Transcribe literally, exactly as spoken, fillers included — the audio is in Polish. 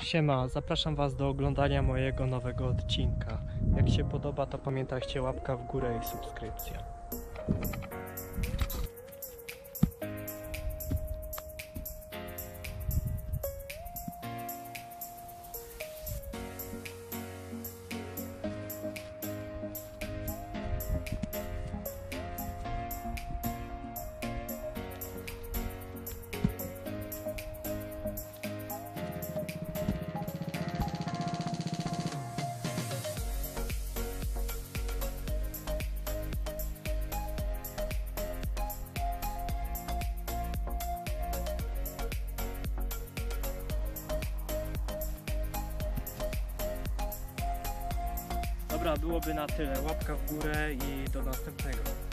Siema, zapraszam Was do oglądania mojego nowego odcinka. Jak się podoba, to pamiętajcie, łapka w górę i subskrypcja. Dobra, byłoby na tyle. Łapka w górę i do następnego.